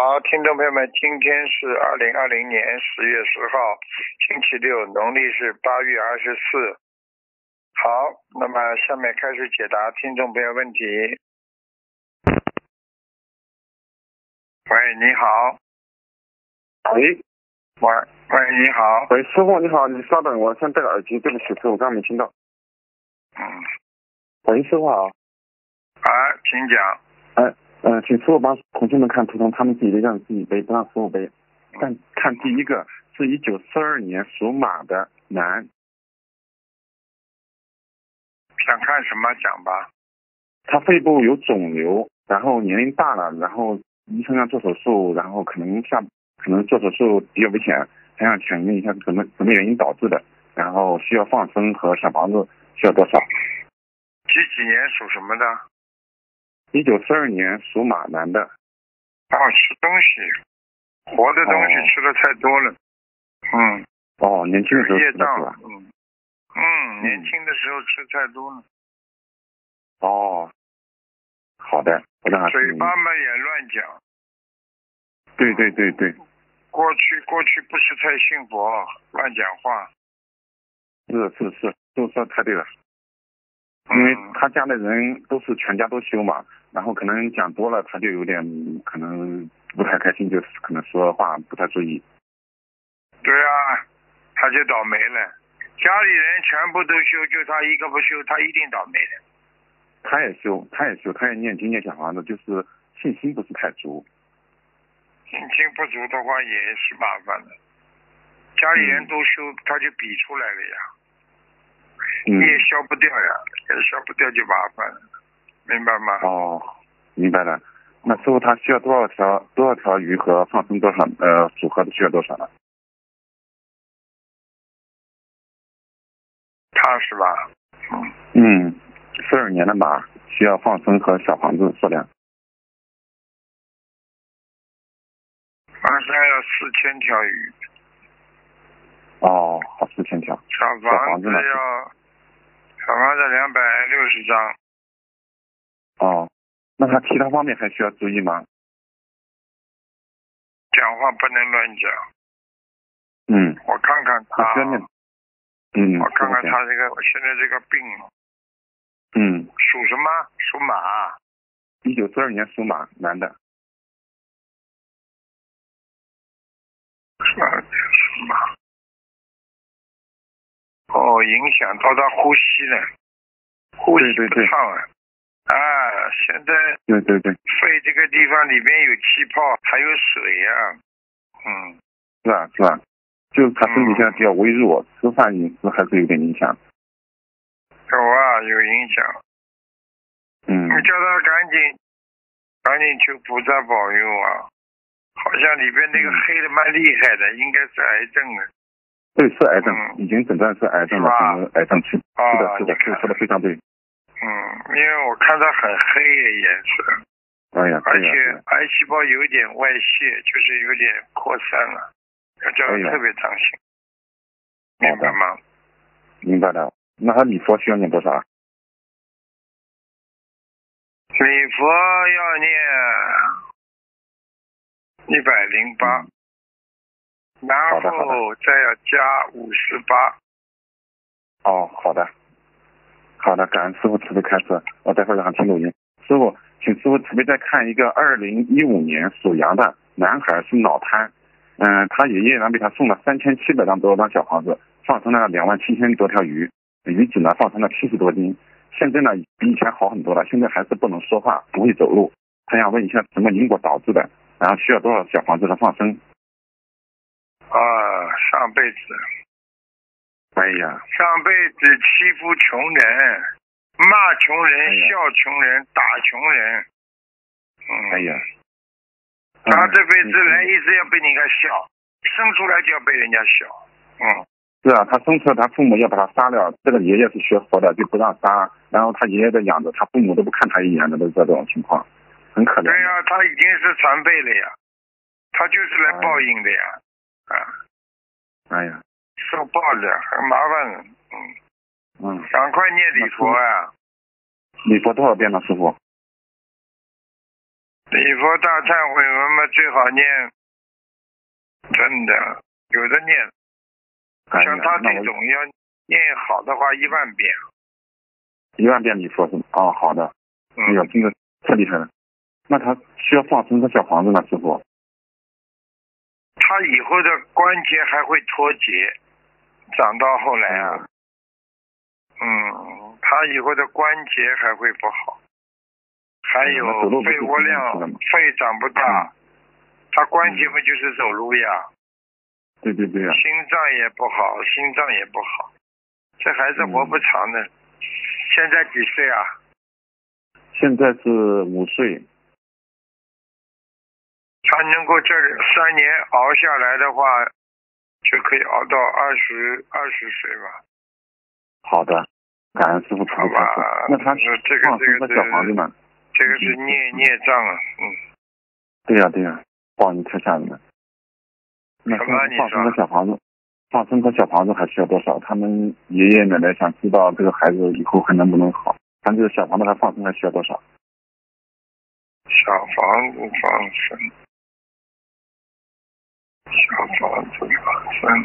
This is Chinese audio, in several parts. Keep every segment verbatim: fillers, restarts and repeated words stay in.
好，听众朋友们，今天是二零二零年十月十号，星期六，农历是八月二十四。好，那么下面开始解答听众朋友问题。喂，你好。 喂， 喂，喂，你好。 喂，师傅你好，你稍等，我先戴个耳机，对不起，师傅，我刚刚没听到。 嗯。 喂，师傅好。 啊，请讲。 哎，呃，请师傅帮同学们看图腾，他们自己的让自己背，不让师傅背。但看第一个是一九四二年属马的男。 想看什么讲吧。 他肺部有肿瘤，然后年龄大了，然后医生要做手术，然后可能下可能做手术比较危险，还想请问一下什么什么原因导致的，然后需要放生和小房子需要多少？ 几几年属什么的？ 一九四二年属马男的。 哦，吃东西，活的东西吃的太多了。嗯。 哦，年轻的时候吃的是吧？ 嗯。嗯，年轻的时候吃太多了。 哦，好的，我让他嘴巴嘛也乱讲。 对对对对。 过去过去不是太信佛，乱讲话。 是是是，都说太对了。因为他家的人都是全家都修嘛，然后可能讲多了，他就有点可能不太开心，就是可能说话不太注意。 对啊，他就倒霉了。家里人全部都修，就他一个不修，他一定倒霉的。 他也修，他也修，他也念经念小房子，就是信心不是太足。 信心不足的话也是麻烦的。家里人都修，嗯、他就比出来了呀。你也消不掉呀，也消不掉就麻烦了，明白吗？ 哦，明白了。那师傅他需要多少条多少条鱼和放生多少呃组合的需要多少呢？ 他是吧？ 嗯。嗯，四二年的马需要放生和小房子数量。 放生要四千条鱼。 哦，好，四千条。 小房子要。小房子两百六十张。 哦，那他其他方面还需要注意吗？ 讲话不能乱讲。 嗯。 我看看他。 他嗯。 我看看他这个，我现在这个病。 嗯。 属什么？属马。 一九四二年属马，男的。 属马。哦，影响到他呼吸了，呼吸不畅啊！啊，现在对对对， 肺这个地方里边有气泡，还有水呀、啊。嗯， 是啊是啊，就是他身体现在比较微弱，嗯、吃饭饮食还是有点影响。 有啊，有影响。 嗯。 你叫他赶紧，赶紧求菩萨保佑啊！好像里边那个黑的蛮厉害的，嗯、应该是癌症了。 对，是癌症，嗯、已经诊断是癌症了，是癌症期。 啊， 是的，是的，是说的非常对。 嗯，因为我看它很黑的颜色。 哎呀， 而且癌细胞有点外泄，就是有点扩散了，要叫他特别当心。 哎、 明白吗？ 明白的。那他礼佛需要念多少？ 礼佛要念一百零八。 嗯， 然后再要加五十八。 哦，好的，好的，感恩师傅慈悲开示，我待会儿让他听录音。师傅，请师傅慈悲再看一个二零一五年属羊的男孩，是脑瘫，嗯、呃，他爷爷呢给他送了三千七百张多张小房子，放生了两万七千多条鱼，鱼子呢放生了七十多斤，现在呢比以前好很多了，现在还是不能说话，不会走路。他想问一下什么因果导致的，然后需要多少小房子的放生？ 啊，上辈子， 哎呀， 上辈子欺负穷人，骂穷人，哎、笑穷人，打穷人。嗯， 哎呀， 他这辈子来一直要被人家笑，生出来就要被人家笑。嗯， 是啊，他生出来他父母要把他杀了，这个爷爷是学佛的就不让杀，然后他爷爷的养着，他父母都不看他一眼的，都是这种情况，很可怜。 对呀、啊，他已经是残辈了呀，他就是来报应的呀。哎啊， 哎呀， 受报的很麻烦的，嗯嗯， 赶快念礼佛啊！ 礼佛多少遍了，师傅？ 礼佛大忏悔文嘛，最好念，真的有的念。像他这种要念好的话，一万遍。 一万遍礼佛是吗？哦，好的。哎呦，真的太厉害了。那他需要放生个小房子吗，师傅？ 他以后的关节还会脱节，长到后来啊，嗯，他以后的关节还会不好，还有肺活量，肺长不大，他关节不就是走路呀？ 对对对呀。 心脏也不好，心脏也不好，这孩子活不长的。现在几岁啊？ 现在是五岁。 他能够这三年熬下来的话，就可以熬到二十二十岁吧。 好的，感恩师傅。 好吧， 那他这个这个小房子呢？ 这个是孽孽障啊，嗯。 对呀、啊、对呀、啊，报应太吓人了。那放生个小房子，放生个小房子还需要多少？他们爷爷奶奶想知道这个孩子以后还能不能好？咱这个小房子还放生还需要多少？ 小房子放生。小房子放生，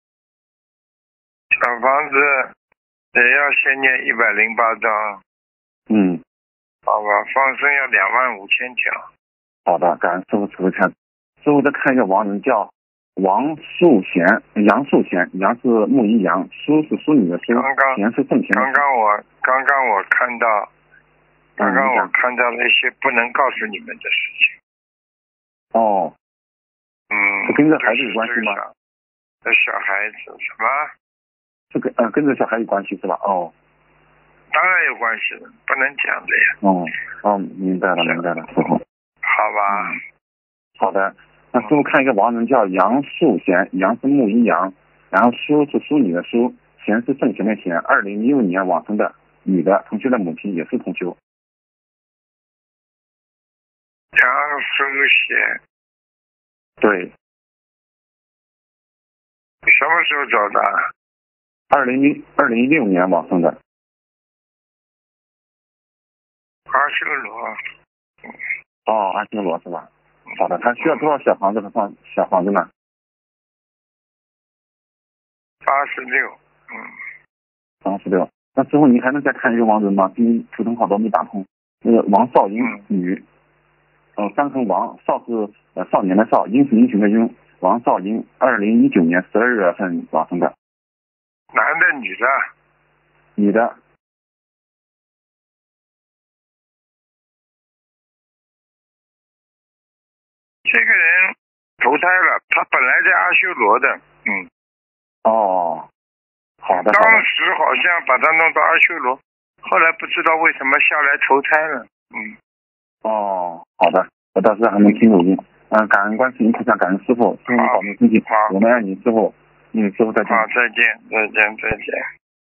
小房子也要先念一百零八章。 嗯， 好吧，放生要两万五千条。 好的，感恩师傅慈悲看。师傅再看一个亡人叫王树贤，杨树贤，杨是木一杨，淑是淑女的淑，贤是挣钱。 刚刚我刚刚我看到，刚刚我看到那些不能告诉你们的事情。 哦。 嗯， 是跟着孩子有关系吗？ 这小孩子什么？ 这个呃，跟着小孩有关系是吧？哦， 当然有关系了，不能讲的呀。 哦哦，明白了明白了，师傅。 好吧、 嗯。好的，那师傅看一个亡人叫杨树贤，杨是木一杨，然后淑是淑女的淑，贤是圣贤的贤，二零一五年往生的女的，同学的母亲也是同修。 杨树贤。 对， 什么时候走的？ 二零一二零一六年往生的。 阿修罗。 哦，阿修罗是吧？好的，他需要多少小房子和放小房子呢？ 八十六，嗯。 八十六。那之后您还能再看一个亡人吗？今天图腾好多没打通。那个王少英，女。嗯，三横王，少是呃少年的少，英是英雄的英，王少英，二零一九年十二月份往生的。 男的女的？ 女的。 这个人投胎了，他本来在阿修罗的，嗯。 哦，好的。 当时好像把他弄到阿修罗，后来不知道为什么下来投胎了，嗯。 哦，好的，我到时候还能听录音。嗯，感恩观世音菩萨，感恩师傅，师傅保重身体。 好， 我们爱你，师傅。嗯，师傅再见。 好，再见，再见，再见。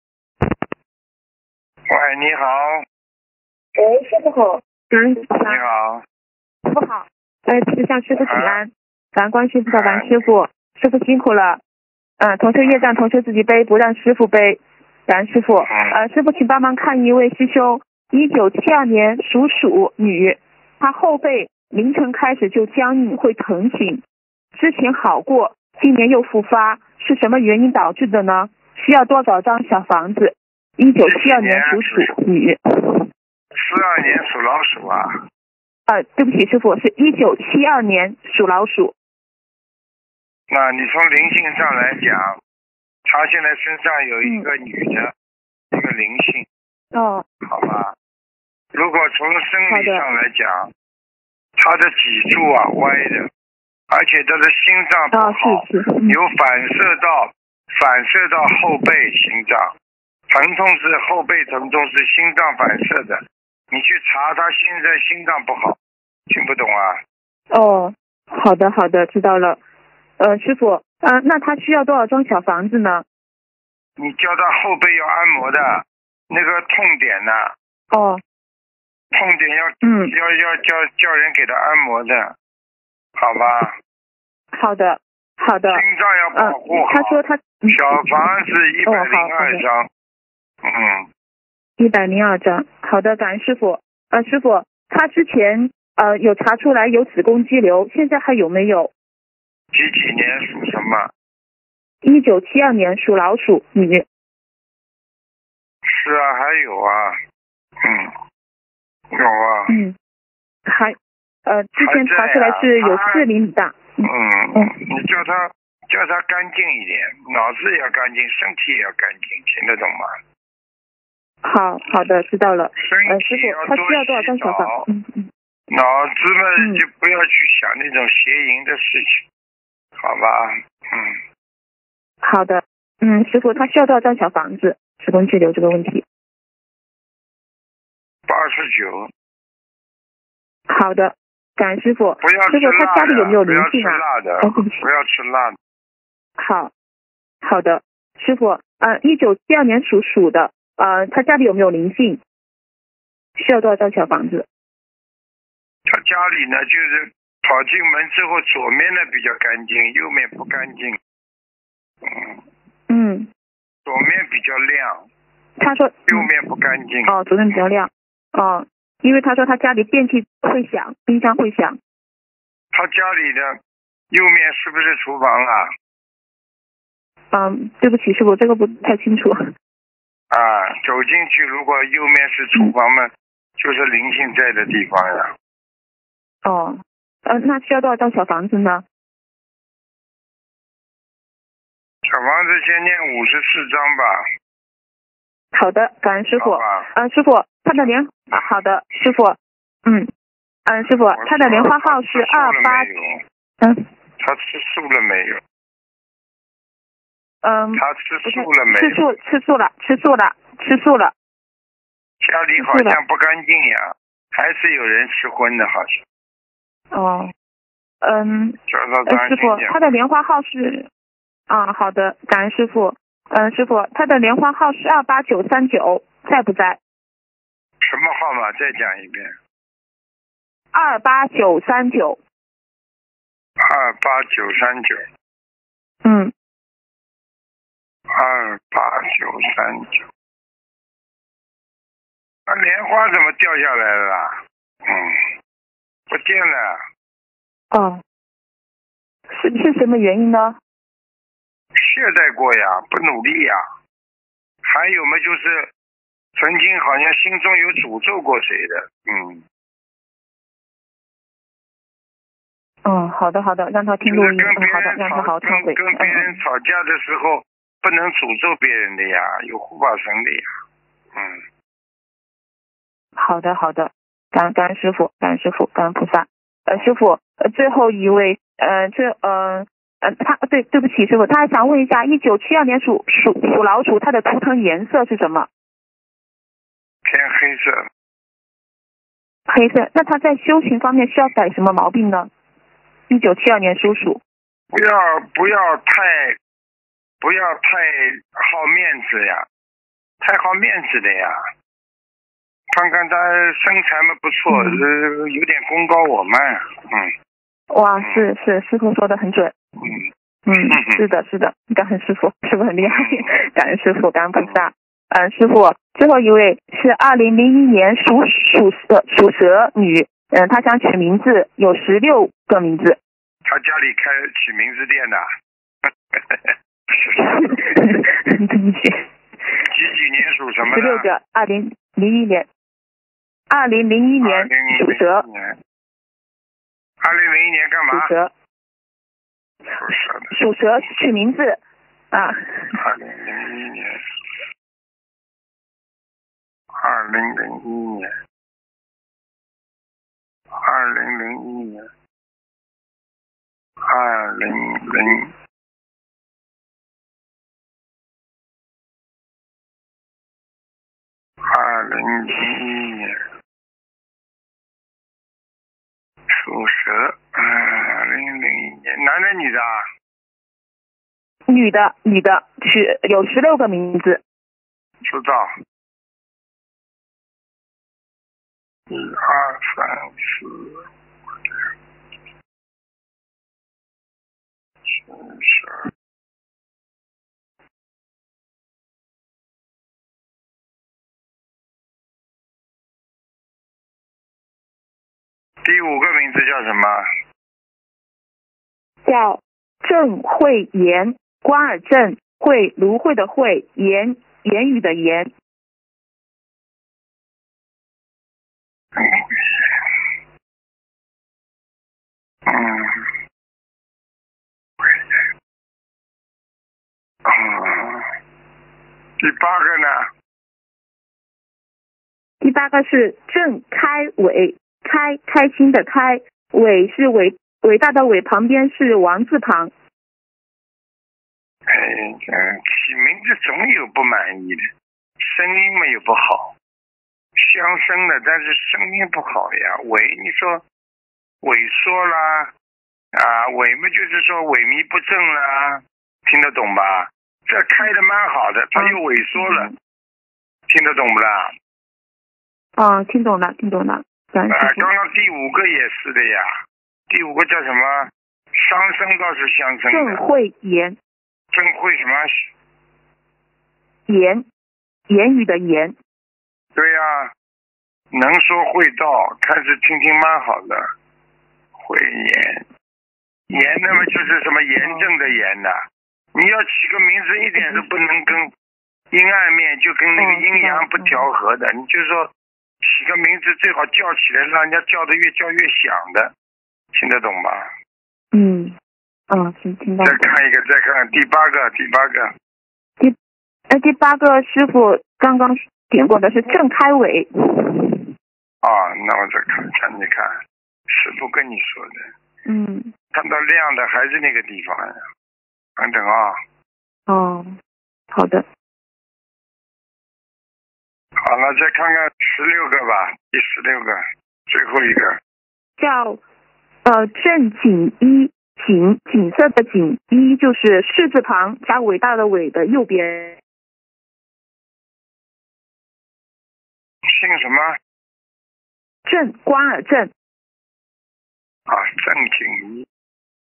喂，你好。 喂，师傅好。嗯， 你好。 师傅好。哎，弟子向师傅请安。感恩观世音菩萨，感恩师傅。师傅辛苦了。嗯，同修业障，同修自己背，不让师傅背。感恩师傅。呃，师傅请帮忙看一位师兄，一九七二年属鼠女，她后背凌晨开始就僵硬，会疼醒，之前好过，今年又复发，是什么原因导致的呢？需要多少张小房子？一九七二年属鼠女。 四二年属老鼠啊？ 呃，对不起，师傅，是一九七二年属老鼠。 那你从灵性上来讲，他现在身上有一个女的，嗯、一个灵性。 哦。 好吧。如果从生理上来讲，他的脊柱啊歪的，而且他的心脏不好， 哦、是是嗯、 有反射到反射到后背心脏，疼痛是后背疼痛是心脏反射的，你去查他现在心脏不好，听不懂啊？ 哦，好的好的，知道了。呃，师傅，呃，那他需要多少张小房子呢？ 你叫他后背要按摩的，那个痛点呢、啊？ 哦。 痛点要嗯要要叫叫人给他按摩的，好吧？ 好的好的。 心脏要保护好。 呃、他说他小房子一百零二张。嗯。 一百零二张，好的，感恩师傅。呃，师傅，他之前呃有查出来有子宫肌瘤，现在还有没有？ 几几年属什么？ 一九七二年属老鼠女。 是啊，还有啊，嗯，有啊。 嗯，还呃之前查出来是有四厘米大。 嗯嗯，你叫他叫他干净一点，脑子也要干净，身体也要干净，听得懂吗？ 好好的，知道了。 呃， 师傅，他需要多少张小房？嗯嗯。 脑子嘛，就不要去想那种邪淫的事情，好吧？嗯。 好的，嗯，师傅，他需要多少张小房子？子宫肌瘤这个问题。 八十九。 好的，感恩师傅。 不要吃师傅，他家里有没有灵性啊？ 不要吃辣的。 哎，对不起。 不要吃辣的。 好，好的，师傅，呃，一九七二年属鼠的，呃，他家里有没有灵性？需要多少张小房子？ 他家里呢，就是跑进门之后，左面呢比较干净，右面不干净。嗯。 嗯。 左面比较亮。 他说。 右面不干净。 哦，左面比较亮。哦，因为他说他家里电器会响，冰箱会响。 他家里的右面是不是厨房啊？ 嗯，对不起，师傅，这个不太清楚。 啊，走进去，如果右面是厨房嘛，嗯、就是灵性在的地方呀。 哦，呃，那需要多少张小房子呢？ 小房子先念五十四张吧。 好的，感恩师傅。呃，师傅，他的莲、啊，好的，师傅，嗯，嗯，师傅，他的莲花号是二八。嗯。 他吃素了没有？ 嗯。 他吃素了没有？ 吃素，吃素了，吃素了，吃素了。 家里好像不干净呀，还是有人吃荤的，好像。 哦。嗯。 呃， 师傅，他的莲花号是，啊，好的，感恩师傅。嗯，师傅，他的莲花号是二八九三九，在不在？ 什么号码？再讲一遍。 二八九三九。 二八九三九。 嗯。 二八九三九。那莲花怎么掉下来了啦？嗯，不见了。 哦。是是什么原因呢？ 懈怠过呀，不努力呀。还有嘛，就是曾经好像心中有诅咒过谁的，嗯。 嗯，好的好的，让他听录音。嗯，好的，让他好好忏悔。 跟别人吵架的时候，不能诅咒别人的呀，有护法神的呀。嗯。 好的好的，感恩感恩师傅，感恩师傅，感恩菩萨。呃，师傅，呃，最后一位，呃，这呃。呃，他对对不起师傅，他还想问一下，一九七二年属属属老鼠，它的图腾颜色是什么？ 偏黑色。 黑色，那他在修行方面需要改什么毛病呢？一九七二年属鼠。 不要不要太不要太好面子呀，太好面子的呀。看看他身材嘛不错，嗯、呃，有点功高我慢，嗯。 哇，是是，师傅说的很准。 嗯嗯，是的，是的，感恩师傅，师傅很厉害，感恩师傅，感恩菩萨。嗯，师傅，最后一位是二零零一年属属蛇属蛇女，嗯，她想取名字，有十六个名字。 她家里开取名字店的。 对不起。 几几年属什么的？ 十六个，二零零一年，二零零一年属蛇。 二零零一年干嘛？ 属蛇。 属蛇的。 属蛇取名字啊。 二零零一年。二零零一年。二零零一年。二零零。二零零一年。属蛇，二零零一年，男的女的啊？ 女的，女的，取有十六个名字。 知道。一二三四五六七十二。 第五个名字叫什么？ 叫郑慧妍，关尔正，慧芦荟的荟，言言语的言。 嗯，啊，第八个呢？ 第八个是郑开伟，开开心的开，伟是伟伟大的伟，旁边是王字旁。 哎，嗯，起名字总有不满意的，声音嘛又不好，相生的，但是声音不好呀。伟，你说萎缩啦，啊，萎嘛就是说萎靡不振啦，听得懂吧？这开的蛮好的，它又萎缩了，嗯、听得懂不啦？ 哦，听懂了，听懂了。啊，刚刚第五个也是的呀，第五个叫什么？伤生倒是相生的。 郑慧妍。 郑慧什么？ 言，言语的言。 对呀、啊，能说会道，开始听听蛮好的。慧妍，妍那么就是什么炎症的炎呐、啊？你要起个名字一点都不能跟阴暗面，就跟那个阴阳不调和的。你就说起个名字最好叫起来，让人家叫的越叫越响的，听得懂吧？ 嗯。嗯，听听到。 再看一个，再看第八个，第八个。 第，呃，第八个师傅刚刚点过的是郑开伟。 啊，那我再看看，你看，师傅跟你说的。 嗯。 看到亮的还是那个地方呀？等等啊。 哦，好的。 好了，再看看十六个吧，第十六个，最后一个。 叫，呃，郑锦一。锦锦色的锦，一就是士字旁加伟大的伟的右边。 姓什么？ 郑，关尔正。 啊，郑锦一。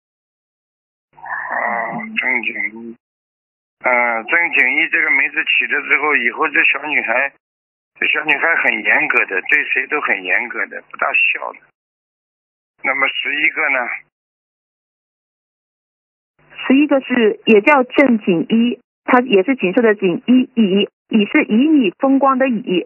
啊，郑锦一。嗯，郑锦一这个名字起了之后，以后这小女孩，这小女孩很严格的，对谁都很严格的，不大笑的。那么十一个呢？ 十一个是也叫郑锦一，它也是锦色的锦，一乙乙是旖旎风光的旎。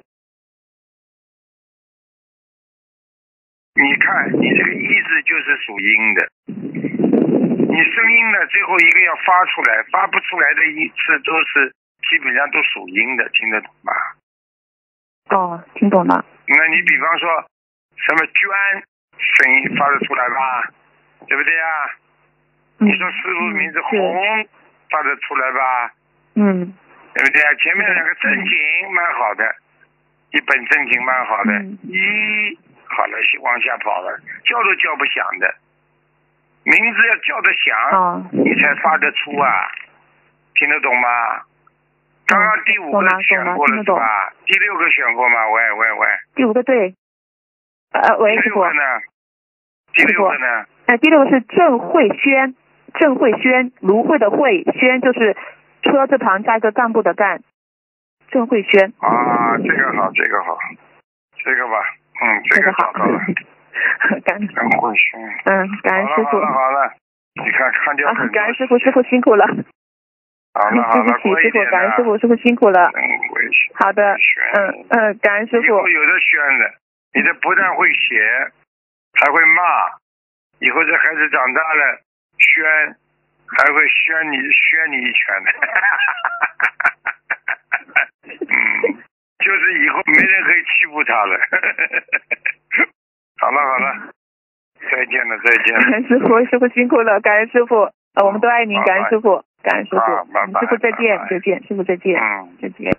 你看，你这个一字就是属阴的，你声音呢最后一个要发出来，发不出来的一次都是基本上都属阴的，听得懂吧？ 哦，听懂了。 那你比方说什么娟，声音发得出来吧？对不对啊？你说师傅名字红发得出来吧？ 嗯， 对不对啊？前面两个正经蛮好的，一本正经蛮好的， 嗯、 一好了往下跑了，叫都叫不响的，名字要叫得响， 哦、 你才发得出啊，听得懂吗？刚刚第五个选过了是吧？第六个选过吗？喂喂喂。 第五个对。呃，喂， 第六个呢？第六个呢？ 哎，第六个是郑慧轩。郑慧轩，芦荟的荟，轩就是车字旁加一个干部的干。郑慧轩。 啊，这个好，这个好，这个吧，嗯，这个找到了。 感恩。 郑慧轩。 嗯，感恩师傅。 好了好了，你看看掉很多。 感恩师傅，师傅辛苦了。 好了好了， 对不起，师傅，感恩师傅，师傅辛苦了。 郑慧轩。 好的，嗯嗯，感恩师傅。 以后有的宣的，你这不但会写，还会骂，以后这孩子长大了。宣还会宣你宣你一拳的，嗯，就是以后没人可以欺负他了。好了好了，再见了再见了。 感恩师傅，师傅辛苦了，感恩师傅，呃，我们都爱您，感恩师傅，感恩师傅，师傅再见再见，师傅再见， 嗯， 再见。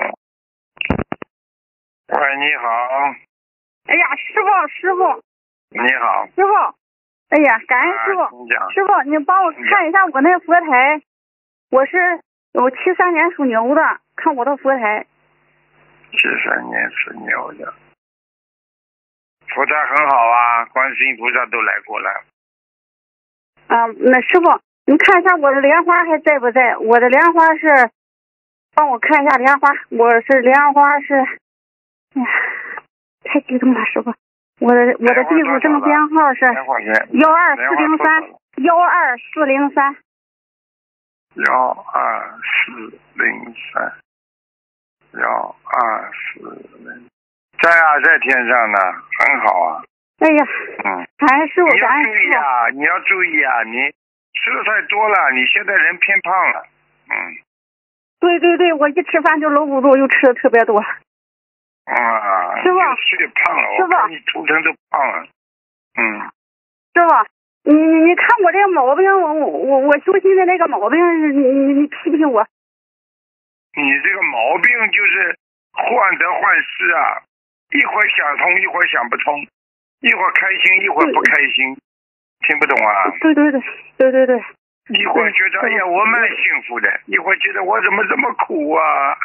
喂，你好。 哎呀，师傅师傅。 你好。 师傅。哎呀，感恩师傅、 啊， 师傅，你帮我看一下我那个佛台，我是有七三年属牛的，看我的佛台。 七三年属牛的，佛台很好啊，观世音菩萨都来过了。 啊，那师傅，你看一下我的莲花还在不在？我的莲花是，帮我看一下莲花，我是莲花是，哎呀，太激动了，师傅。 我的我的地址证编号是幺二四零三幺二四零三幺二四零三幺二四零，在啊，在天上呢，很好啊。 哎呀， 嗯， 感恩师傅， 你要感恩注意师啊，你要注意啊，你吃的太多了，你现在人偏胖了。嗯。 对对对，我一吃饭就搂不住，又吃的特别多。 啊， 师傅， 越吃越胖了，我看你图腾都胖了。嗯。 师傅，你你你看我这个毛病，我我我修心的那个毛病，你你你批评我。 你这个毛病就是患得患失啊，一会儿想通，一会儿想不通，一会儿开心，一会儿不开心，听不懂啊？ 对对对对对对。 一会儿觉得哎呀我蛮幸福的，一会儿觉得我怎么这么苦啊？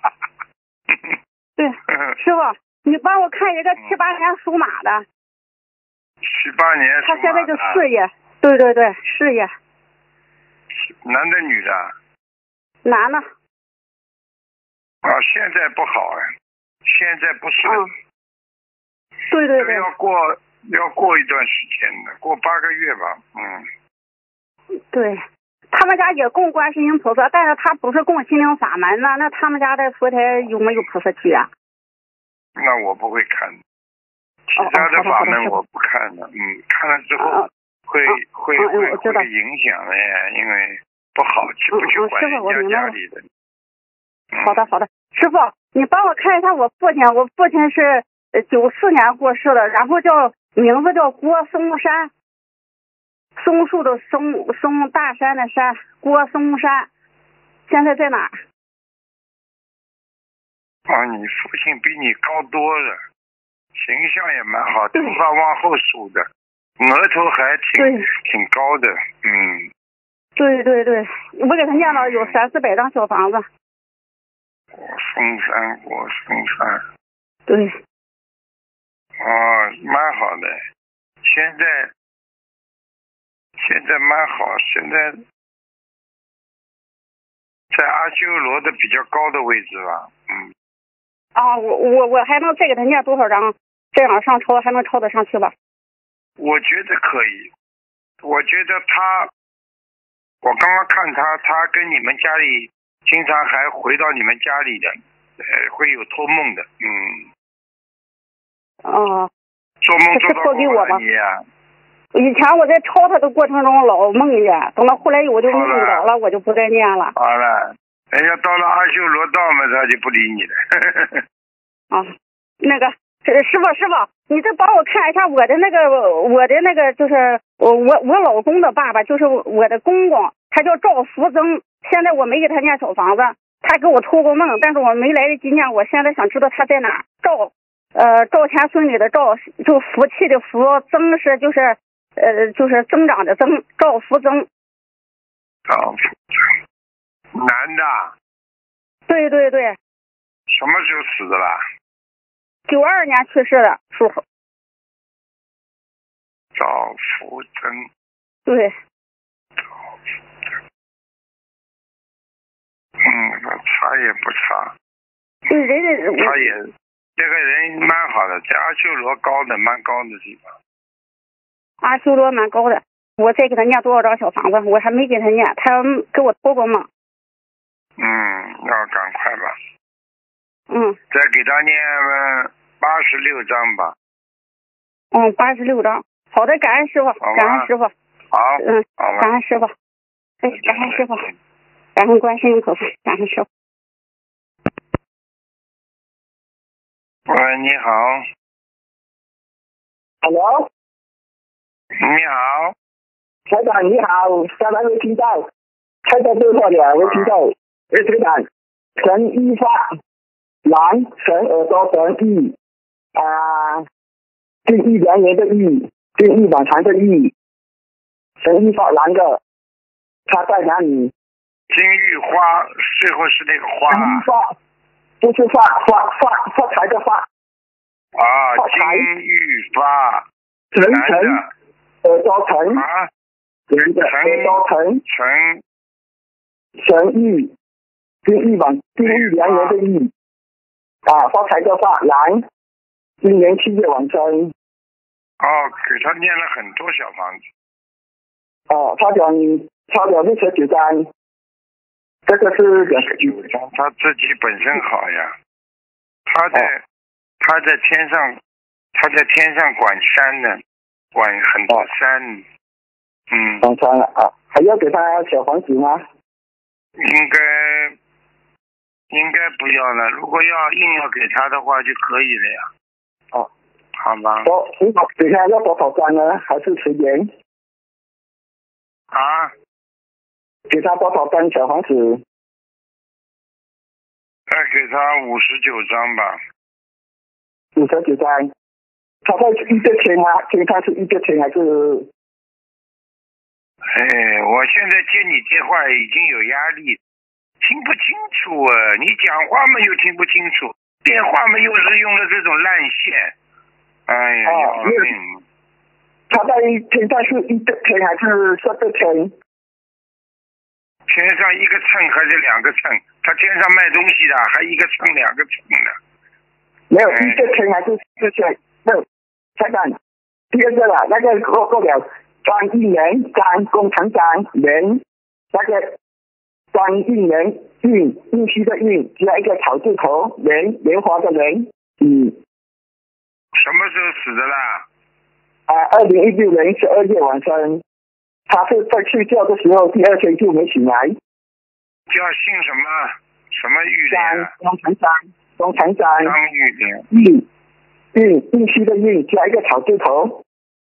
对，师傅，你帮我看一个七八年属马的。 七八年属马的。 他现在就事业，对对对，事业。 男的女的？ 男的。 啊，现在不好啊，现在不顺。 嗯。对对对。 要过要过一段时间的，过八个月吧，嗯。 对，他们家也供观世音菩萨，但是他不是供心灵法门呢。那他们家的佛台有没有菩萨区啊？ 那我不会看，其他的法门我不看的。嗯，看了之后会会会会影响的呀，因为不好去不去管人家家里的。 好的好的，师傅，你帮我看一下我父亲，我父亲是九四年过世的，然后叫名字叫郭松山。松树的松，松大山的山，郭松山，现在在哪儿？ 啊，你父亲比你高多了，形象也蛮好，头发往后梳的，额头还挺挺高的，嗯。 对对对，我给他念了有三四百张小房子。 郭松山，郭松山。 对。 哦，蛮好的，现在。现在蛮好，现在在阿修罗的比较高的位置吧，嗯。 啊，我我我还能再给他念多少张？这样上抄还能抄得上去吧？ 我觉得可以，我觉得他，我刚刚看他，他跟你们家里经常还回到你们家里的，呃，会有托梦的，嗯。 哦。 做梦做到托给我吧。 你呀、啊。 以前我在抄他的过程中老梦见，等到后来我就梦着了，我就不再念了。 好了，人家到了阿修罗道嘛，他就不理你了。 啊，那个师傅师傅，你再帮我看一下我的那个我的那个就是我我我老公的爸爸，就是我的公公，他叫赵福增。现在我没给他念小房子，他给我托过梦，但是我没来得及念，我现在想知道他在哪儿。赵呃赵钱孙女的赵，就福气的福，增是就是。呃，就是增长的增，赵福增。 赵福增，男的。 对对对。 什么时候死的啦？ 九二年去世的，属猴。 赵福增。 对。 赵福增。嗯，差也不差。 对人人。 他也，这个人蛮好的，在阿修罗高的，蛮高的地方。 阿修罗蛮高的，我再给他念多少张小房子？我还没给他念，他给我托过梦。 嗯，要赶快吧。 嗯。 再给他念八十六张吧。 嗯，八十六张。好的，感恩师傅，感恩师傅。 好。 嗯，感恩师傅。哎，感恩师傅，感恩观世音菩萨，感恩师傅。 喂，你好。 Hello。 你好， 台长你好，下来没听到，台长对话了，没听到。哎，台长，陈一发，蓝，陈耳朵陈玉，啊，金玉良缘的玉，金玉满堂的玉，陈一发蓝的，他在哪里？ 金玉花，最后是那个花。 金玉发，不是发发发发财的发。 啊，金玉发， 陈陈。耳朵陈啊， 人的耳朵陈陈陈玉，金玉满金玉良缘的玉，啊，发财的发蓝，今年七月晚生， 哦，给他念了很多小房子。 哦，他讲他讲六十九张，这个是两十九张，他自己本身好呀。他在、哦、他在天上，他在天上管山呢，管很多山。哦、嗯。 管山了啊，还要给他小房子吗？ 应该应该不要了，如果要硬要给他的话就可以了呀。 哦， 好吗？ 我你给他要多少张呢？还是十元？ 啊？ 给他多少张小房子？ 再给他五十九张吧。 五十九张，他在一个天吗？天他是一个天还是？ 哎，我现在接你电话已经有压力，听不清楚啊！你讲话嘛又听不清楚，电话嘛又是用了这种烂线，哎呀，要命！ 他在天上是一个天还是十个天？ 天上一个秤还是两个秤？他天上卖东西的，还一个秤两个秤的。 没有一个天还是四个天？没有，再看第二个了，那个过过了。张一年，张工厂长年，那个张一年运运气的运，加一个草字头，莲莲花的莲，嗯。 什么时候死的啦？ 啊，二零一六年十二月晚上，他是在睡觉的时候，第二天就没醒来。 叫姓什么？什么玉莲？ 工厂长，工厂长。 张玉莲。 运运运气的运，加一个草字头。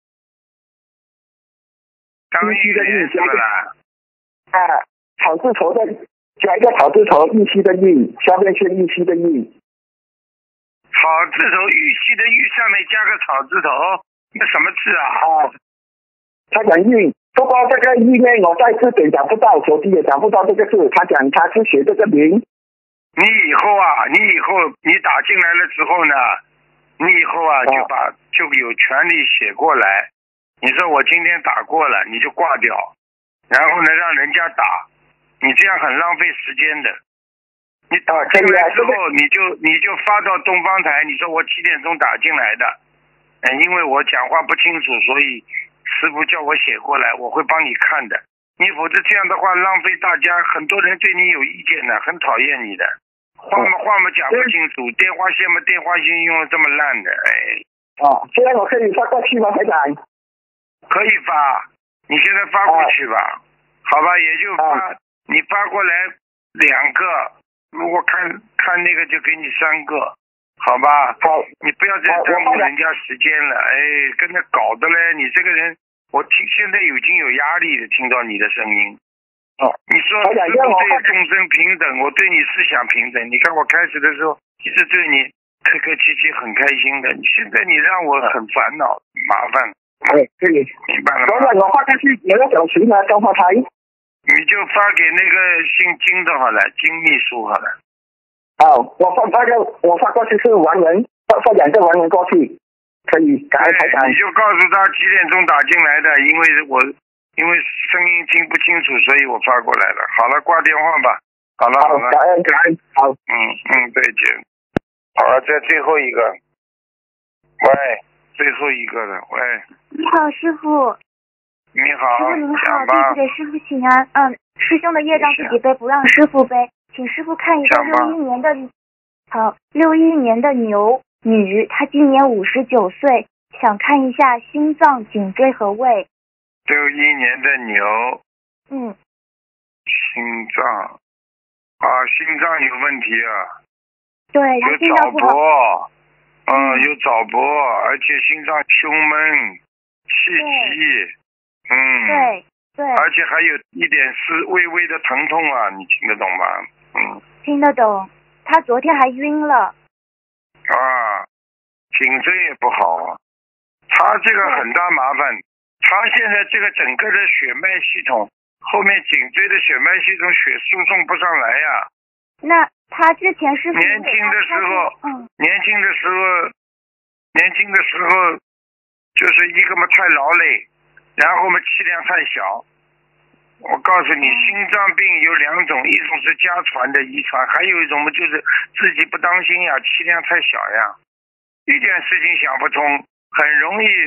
张玉莲是不啦？ 啊，草字头的加一个草字头，玉溪的玉，下面是玉溪的玉。 草字头玉溪的玉，上面加个草字头，那什么字啊？ 啊，他讲玉，不过这个玉呢，我在字典找不到，手机也找不到这个字。他讲他是写这个名。 你以后啊，你以后你打进来了之后呢，你以后啊就把、啊、就有权利写过来。你说我今天打过了，你就挂掉，然后呢让人家打，你这样很浪费时间的。你打进来之后，你就你就发到东方台，你说我几点钟打进来的？嗯，因为我讲话不清楚，所以师傅叫我写过来，我会帮你看的。你否则这样的话浪费大家，很多人对你有意见的，很讨厌你的。话嘛话嘛讲不清楚，电话线嘛电话线用的这么烂的，哎。 哦，现在我可以发过去吗，台长？ 可以发，你现在发过去吧，啊、好吧，也就发，啊、你发过来两个，如果看看那个就给你三个，好吧？ 好， 你不要再耽误人家时间了，哎，跟着搞的嘞，你这个人，我听现在已经有压力的，听到你的声音。 哦， 你说师父对众生平等，我对你思想平等，你看我开始的时候一直对你客客气气，很开心的，现在你让我很烦恼，麻烦。 哎，可以， 明白了吗？ 昨晚我发过去，有个表情呢，电话台。 你就发给那个姓金的好了，金秘书好了。 哦，我发那个我发过去是王人，发发两个王人过去，可以改台长。 你就告诉他几点钟打进来的，因为我因为声音听不清楚，所以我发过来了。好了，挂电话吧。好了好了， 感恩感恩，好。 嗯嗯，再见。好了，再最后一个。喂。最后一个了，喂。 你好，师傅。 你好。 师傅您好，弟子给师傅请安。嗯，师兄的业障自己背，不让师傅背，请师傅看一个六一年的，好，六一年的牛女，她今年五十九岁，想看一下心脏、颈椎和胃。 六一年的牛。 嗯。 心脏，啊，心脏有问题啊。 对，她心脏不好。 有早搏。嗯，有早搏，而且心脏胸闷、气急，嗯， 对对， 而且还有一点是微微的疼痛啊，你听得懂吗？嗯， 听得懂。他昨天还晕了。 啊，颈椎也不好，他这个很大麻烦。他现在这个整个的血脉系统，后面颈椎的血脉系统血输送不上来呀。 那。他之前是年轻的时候， 嗯， 年轻的时候，年轻的时候，就是一个嘛太劳累，然后嘛气量太小。我告诉你，心脏病有两种，一种是家传的遗传，还有一种嘛就是自己不当心呀，气量太小呀，一点事情想不通，很容易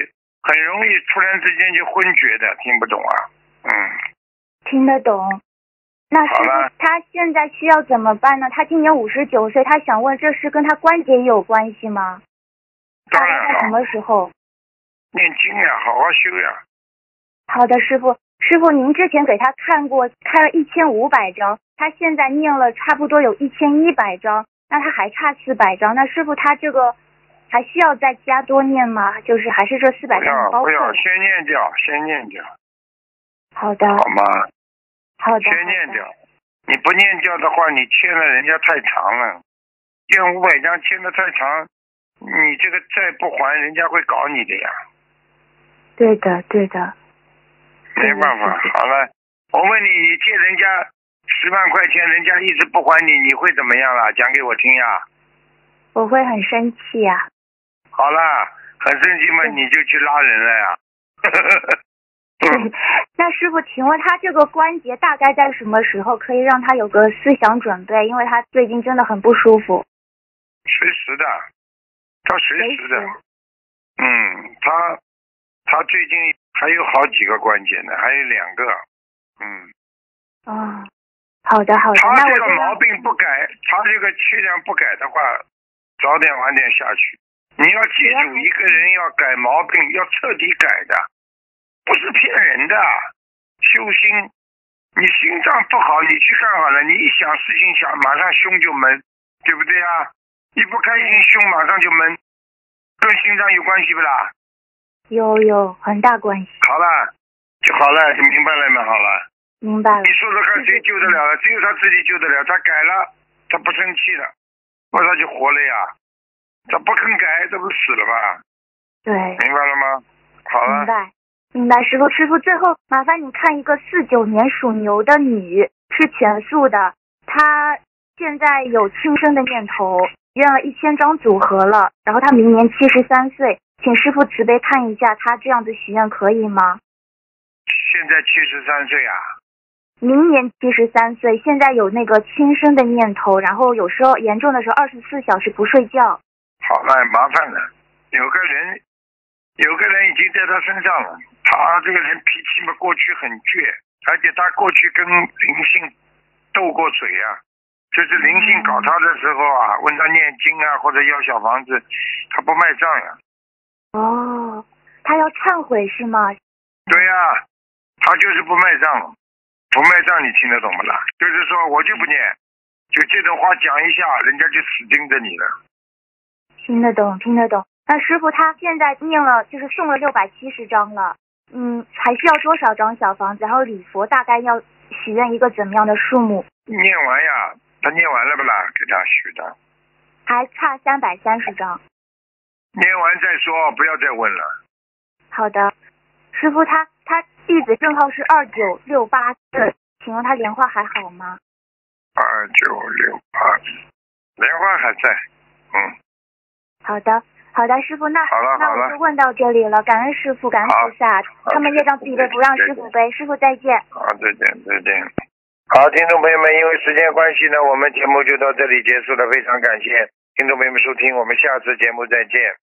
很容易突然之间就昏厥的，听不懂啊？嗯， 听得懂。那师傅他现在需要怎么办呢？他今年五十九岁，他想问这是跟他关节有关系吗？ 当然了。 大概在什么时候？ 念经呀，好好修呀。 好的，师傅。师傅，您之前给他看过，开了一千五百张，他现在念了差不多有一千一百张，那他还差四百张。那师傅他这个还需要再加多念吗？就是还是这四百张包括？ 不要，先念掉，先念掉。 好的。 好吗？ 好的。 先念掉，你不念掉的话，你欠了人家太长了，欠五百张欠的太长，你这个债不还，人家会搞你的呀。 对的，对的。 没办法，好了，我问你，你借人家十万块钱，人家一直不还你，你会怎么样了？讲给我听呀。 我会很生气呀。 好了，很生气嘛，你就去拉人了呀。 嗯、那师傅，请问他这个关节大概在什么时候可以让他有个思想准备？因为他最近真的很不舒服。 随时的，他随时的。嗯，他他最近还有好几个关节呢，还有两个。嗯。 哦，好的好的。 他这个毛病不改，他这个气量不改的话，早点晚点下去。你要记住，一个人要改毛病，要彻底改的。不是骗人的，修心，你心脏不好，你去看好了，你一想事情想，马上胸就闷，对不对啊？你不开心，胸马上就闷，跟心脏有关系不啦？ 有有很大关系。 好了，就好了，你明白了没？好了。 明白了。 你说说看，谁救得了了？只有他自己救得了。他改了，他不生气了，那他就活了呀。他不肯改，这不死了吧？ 对。 明白了吗？好了。 明白。明白，师傅，师傅，最后麻烦你看一个四九年属牛的女，是全素的，她现在有轻生的念头，约了一千张组合了，然后她明年七十三岁，请师傅慈悲看一下，她这样子许愿可以吗？ 现在七十三岁啊？ 明年七十三岁，现在有那个轻生的念头，然后有时候严重的时候二十四小时不睡觉。 好了，麻烦了，有个人，有个人已经在他身上了。他这个人脾气嘛，过去很倔，而且他过去跟灵性斗过嘴啊，就是灵性搞他的时候啊，问他念经啊或者要小房子，他不卖账呀。 哦，他要忏悔是吗？ 对呀、啊，他就是不卖账，不卖账你听得懂不啦？就是说我就不念，就这种话讲一下，人家就死盯着你了。 听得懂，听得懂。那师傅他现在念了，就是送了六百七十张了。嗯，还需要多少张小房子？然后礼佛大概要许愿一个怎么样的数目？ 念完呀，他念完了不啦？给他许的， 还差三百三十张。 念完再说，不要再问了。 好的，师傅他他地址证号是二九六八四，请问他莲花还好吗？ 二九六八，莲花还在，嗯。 好的。好的，师傅，那好了那我就问到这里了，感恩师傅，感恩菩萨，他们业障自己背，不让师傅背。师傅再见。 好，再见，再见。好，听众朋友们，因为时间关系呢，我们节目就到这里结束了，非常感谢听众朋友们收听，我们下次节目再见。